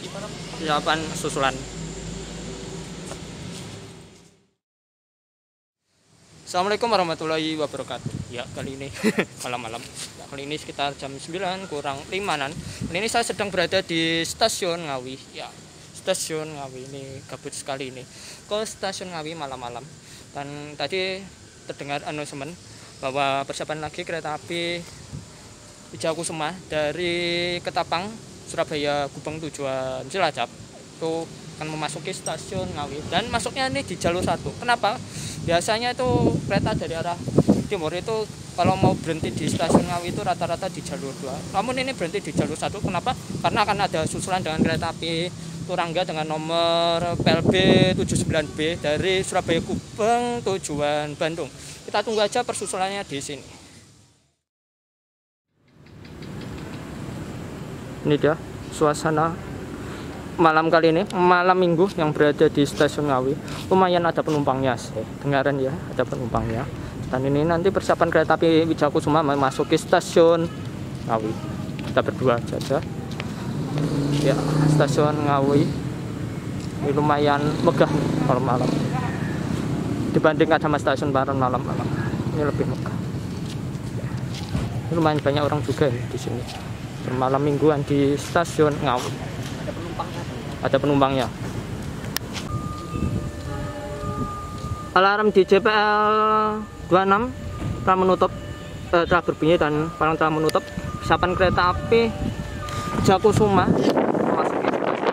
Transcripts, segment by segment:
persiapan susulan. Assalamualaikum warahmatullahi wabarakatuh. Ya, kali ini malam-malam. Kali ini sekitar jam 9 kurang 5-an. Kali ini saya sedang berada di Stasiun Ngawi. Ya, Stasiun Ngawi ini gabut sekali ini. Ke Stasiun Ngawi malam-malam. Dan tadi terdengar announcement bahwa persiapan lagi kereta api Wijakusuma dari Ketapang, Surabaya, Gubeng tujuan Cilacap itu akan memasuki Stasiun Ngawi dan masuknya ini di jalur 1. Kenapa? Biasanya itu kereta dari arah timur itu kalau mau berhenti di Stasiun Ngawi itu rata-rata di jalur 2. Namun ini berhenti di jalur 1. Kenapa? Karena akan ada susulan dengan kereta api Turangga dengan nomor PLB 79B dari Surabaya Gubeng tujuan Bandung. Kita tunggu aja persusulannya di sini. Ini dia suasana malam kali ini, malam minggu yang berada di Stasiun Ngawi. Lumayan ada penumpangnya sih, dengaran ya, ada penumpangnya. Dan ini nanti persiapan kereta api Wijakusuma memasuki Stasiun Ngawi. Kita berdua saja. Ya, Stasiun Ngawi ini lumayan megah nih kalau malam. Dibandingkan sama stasiun Baron malam-malam, ini lebih megah. Ini lumayan banyak orang juga ya di sini. Bermalam mingguan di Stasiun Ngawi. Ada penumpangnya. Alarm di JPL 26 telah menutup, telah berbunyi dan palang telah menutup. Persiapan kereta api Wijakusuma memasuki stasiun.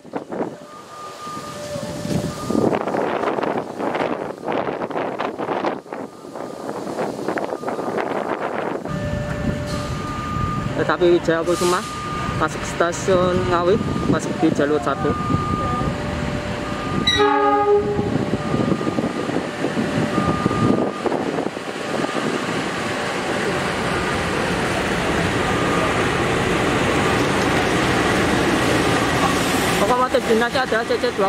Kereta api Wijakusuma masuk Stasiun Ngawi, masuk di jalur 1. Lokomotif dinasnya adalah CC 206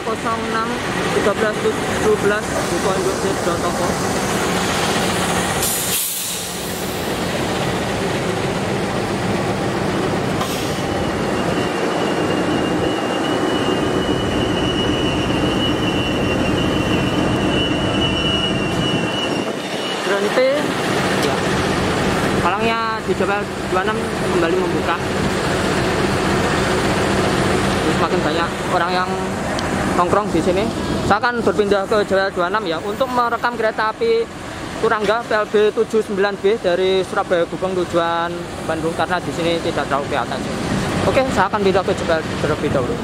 1317 di Pondok di Jontoko. Berhenti ya. Palangnya di JPL 26 kembali membuka. Semakin banyak orang yang nongkrong di sini. Saya akan berpindah ke JPL 26 ya untuk merekam kereta api Turangga PLB 79B dari Surabaya Gubeng tujuan Bandung karena di sini tidak terlalu kelihatan. Oke, saya akan pindah ke JPL terlebih dahulu.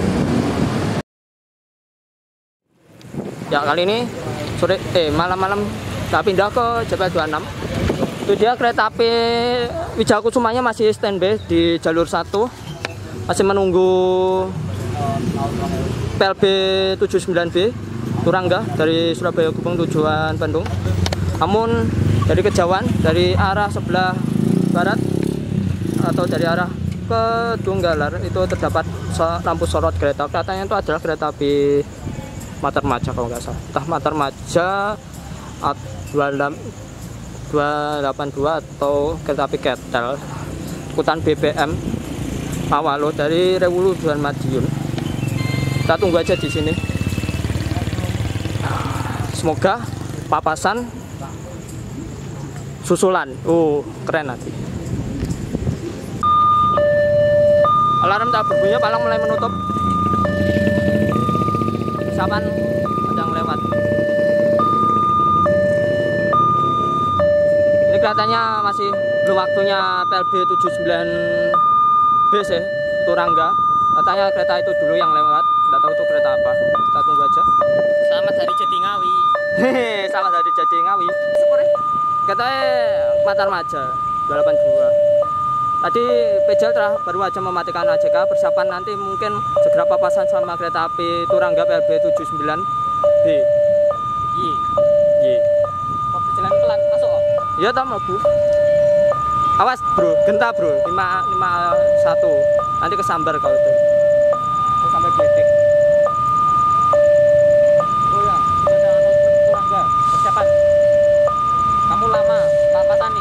Ya, kali ini sore malam-malam saya pindah ke JPL 26. Itu dia kereta api Wijakusumanya masih standby di jalur 1. Masih menunggu PLB 79B Turangga dari Surabaya Gubeng tujuan Bandung. Namun dari kejauhan dari arah sebelah barat atau dari arah ke Dunggalar itu terdapat lampu sorot kereta. Katanya itu adalah kereta api Matarmaja kalau nggak salah. Entah Matarmaja 282 atau kereta api Ketel angkutan BBM Awalo dari Rewulu dan Madiun. Kita tunggu aja di sini. Semoga papasan susulan. Keren nanti. Alarm tak berbunyi, palang mulai menutup. Persiapan sedang lewat. Ini kelihatannya masih belum waktunya PLB 79B sih, Turangga. Katanya kereta itu dulu yang lewat. Nggak tahu itu kereta apa. Kita tunggu aja. Selamat dari Jadi Ngawi. Hehe, selamat dari Jadi Ngawi. Katanya Matarmaja 282. Tadi Pejal baru aja mematikan AJK. Persiapan nanti mungkin segera papasan sama kereta api Turangga PLB 79B. Iya. Kok jalan pelan masuk kok? Iya toh Bu. Awas bro, genta bro, 551. Nanti kesambar kau itu. Sampai gledek. Oh ya, sudah ada announcement Turangga. Persiapan. Kamu lama, Pak Tani.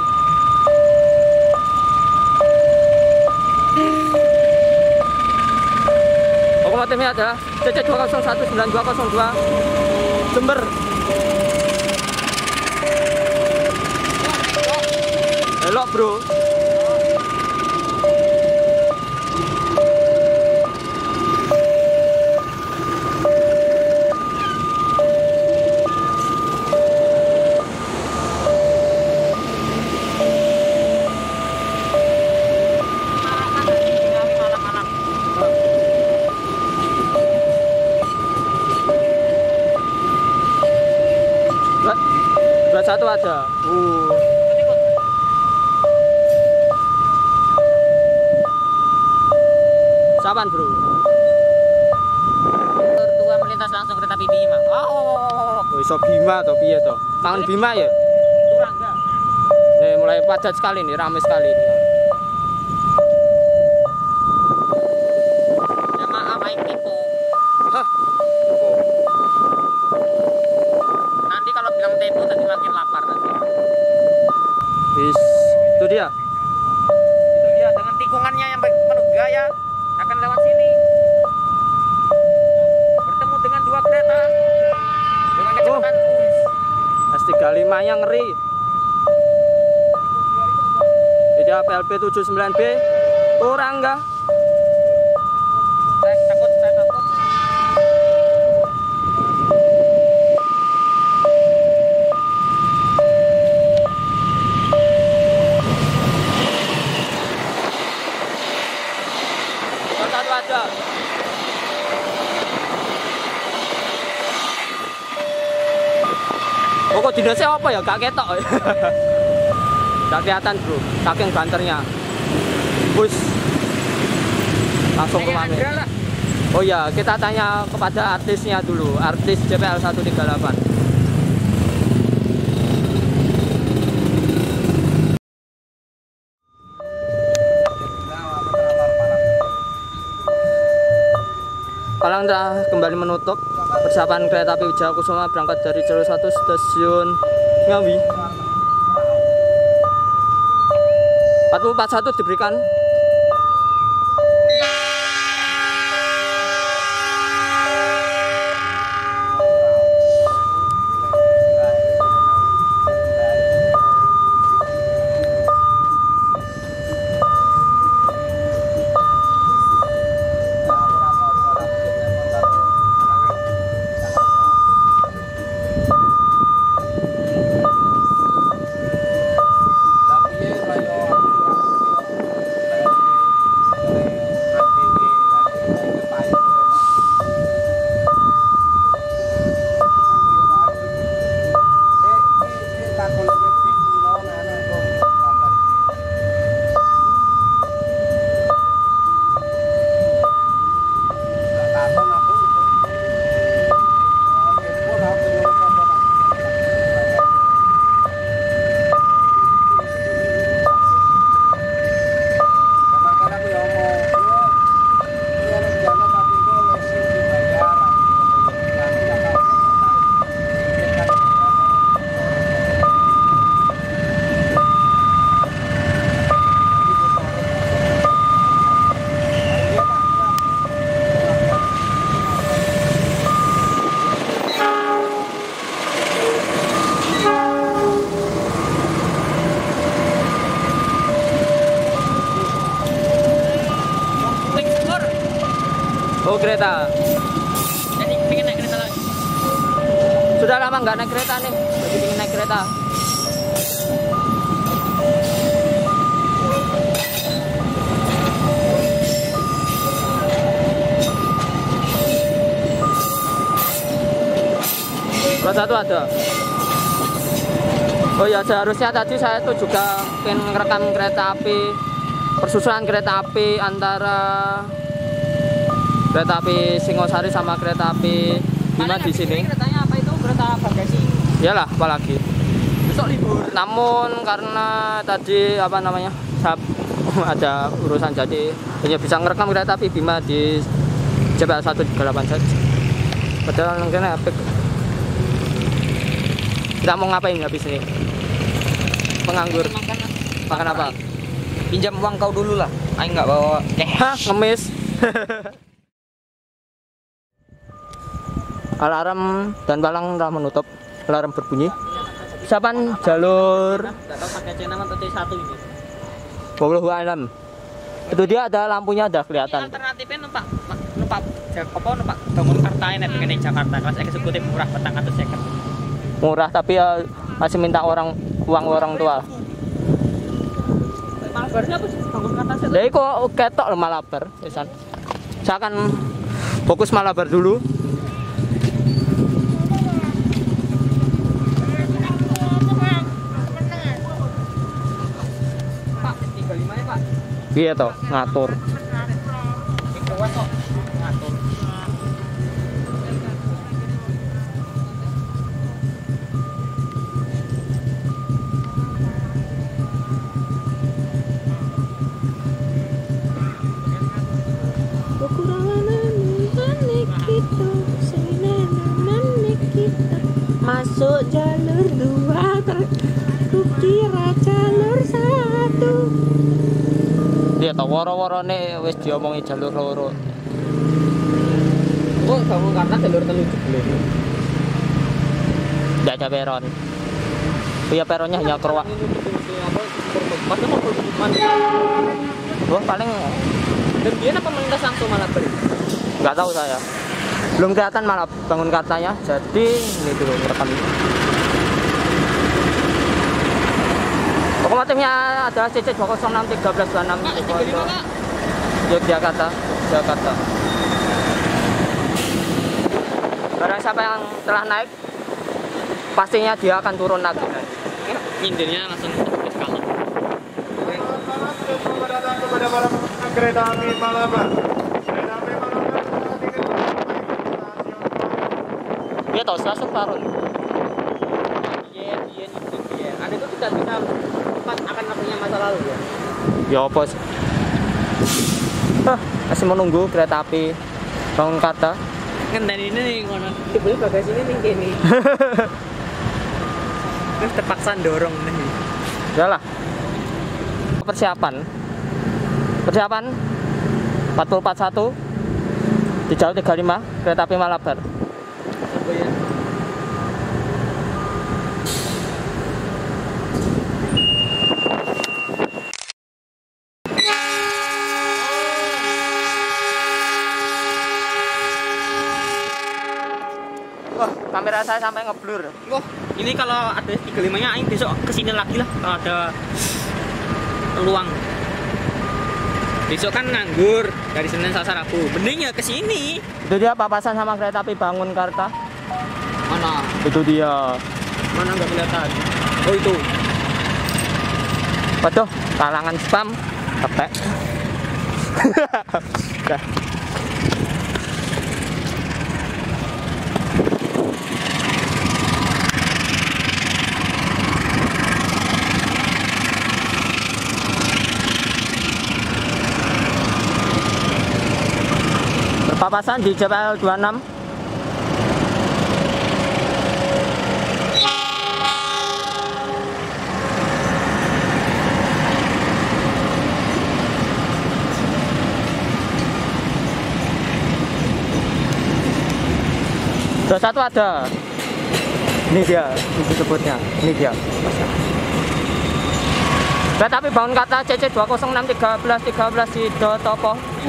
Lokomotifnya adalah CC2019202 Jember. Belok bro. Satu ada. Saban bro. Tertua melintas langsung kereta api Bima. Oh, iso Bima atau piye to? Kangen Bima ya? Turangga. Nih mulai padat sekali nih, ramai sekali nih. Ya maaf, aing tipu. Hah? Nanti kalau bilang tipu tadi makin lapar nanti. Bis, itu dia. Itu dia dengan tikungannya yang penuh gaya akan lewat sini. Bertemu dengan dua kereta dengan kecepatan S35 yang ngeri. Tidak PLP 79B Turangga. Saya takut. Satu ada. Oh, kok dinasnya apa ya? Gak ketok. Gak kelihatan bro, saking banternya. Bus langsung kemana? Oh ya, kita tanya kepada artisnya dulu, artis JPL 138. Palang telah kembali menutup. Persiapan kereta api Wijaya Kusuma berangkat dari jalur 1 stasiun Ngawi. 4041 diberikan. Oh kereta. Jadi pengen naik kereta lagi. Sudah lama nggak naik kereta nih, jadi pengen naik kereta. Kelas 1 ada. Oh ya, seharusnya tadi saya tuh juga pengen ngerekam kereta api, persusunan kereta api antara kereta api Singosari sama kereta api Bima di sini. Keretanya apa itu? Kereta bagasi. Iyalah, apalagi. Besok libur. Namun karena tadi apa namanya, ada urusan jadi hanya bisa ngerekam kereta api Bima di JPL 138 saja. Padahal mungkin epic. Kita mau ngapain habis ini? Penganggur. Makan apa? Pinjam uang kau dulu lah. Aing nggak bawa. Hah, ngemis. Alarm dan palang telah menutup. Alarm berbunyi. Siapan jalur Enggak tahu pakai C6 atau C1 ini. Wallahu alam. Itu dia ada lampunya ada Ini kelihatan. alternatifnya numpak bangun karta ini pengen Jakarta kelas eksekutif murah petang atau second. Murah tapi ya masih minta uang orang tua. Malabarnya apa sih bangun karta sih? Jadi kok ketok loh Malabar, Isan. Saya akan fokus Malabar dulu. Pak, 35 ya Pak. Iya toh, ngatur. Itu kok ngatur. Masuk jalur 2 kukira jalur 1. Iya toh, woro-worone wis diomongi jalur loro. Oh, bangun karta jalur 3 jebule. Tidak ada peron. Iya peronnya hanya keruak. Padahal mau berhubungan. Wah paling Dan dia apa melintas langsung Malabar? nggak tahu saya. Belum kelihatan malah bangun kartanya. Jadi ini dulu rekam. Lokomotifnya adalah CC 206 1326 Pak, 35 Pak. Yogyakarta, Jakarta. Barang siapa yang telah naik, pastinya dia akan turun lagi. Nyindirnya langsung ke sekolah. Selamat datang kepada para penumpang kereta api Malabar. Kereta api Malabar nanti ke stasiun. Dia tahu langsung turun. Iya. Ada itu tidak bisa cepat akan punya masa lalu ya. Ya apa sih? Masih menunggu kereta api Bangunkarta. Ngenteni ini nih ngono. Dibeli bagasi ini ning kene. Terus terpaksa dorong nih. Yalah. Persiapan 4041 di jalur 35 kereta api Malabar. Oh ya. Wah, kamera saya sampai ngeblur. Wah, ini kalau ada 35-nya aing besok kesini lagi lah kalau ada peluang. Besok kan nganggur dari Senin Selasa Rabu. Mending ya kesini. Itu dia papasan sama kereta api Bangunkarta. Mana? Itu dia. Mana nggak kelihatan? Oh itu. Waduh, kalangan spam. Kepek. Dah. Berpapasan di JPL 26. Sudah satu ada. Ini dia, disebutnya. Ini dia. Kereta api Bangunkarta CC 206 1313 di Dotopo.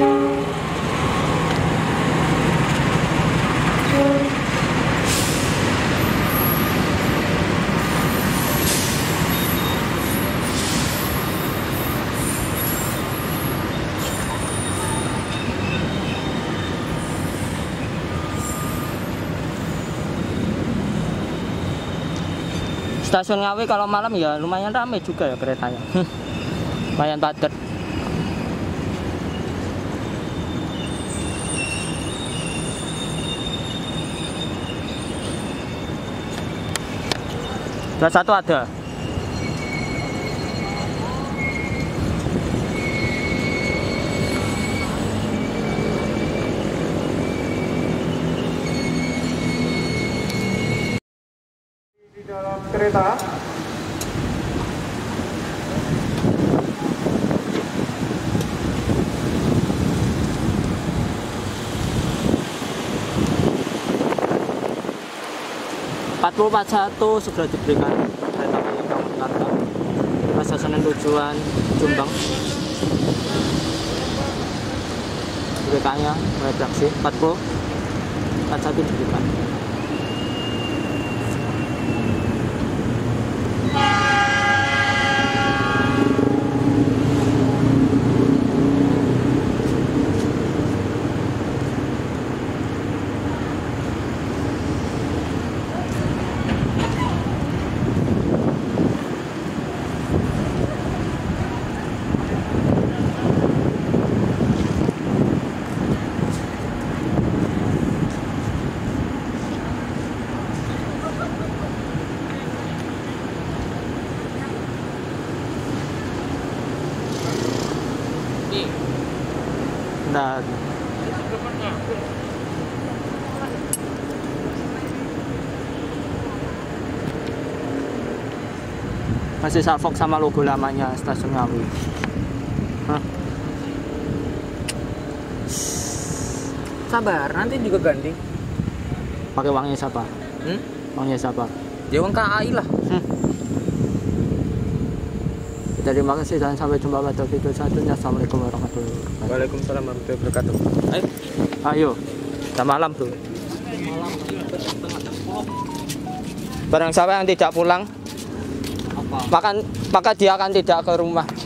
Stasiun Ngawi kalau malam ya lumayan ramai juga ya keretanya. Lumayan padat. Sudah satu ada. Di dalam kereta 4041 segera diberikan kereta api Purwakarta. Masa Senen tujuan Jombang. Beritanya mulai beraksi 4041 diberikan. Bentar. Masih salfok sama logo lamanya stasiun Ngawi. Hah? Sabar, nanti juga ganti. Pakai uangnya siapa? Uangnya siapa? Ya uang KAI lah. Terima kasih dan sampai jumpa pada video selanjutnya. Assalamualaikum warahmatullahi wabarakatuh. Waalaikumsalam warahmatullahi wabarakatuh. Ayo, selamat malam bro. Barang siapa yang tidak pulang, maka dia akan tidak ke rumah.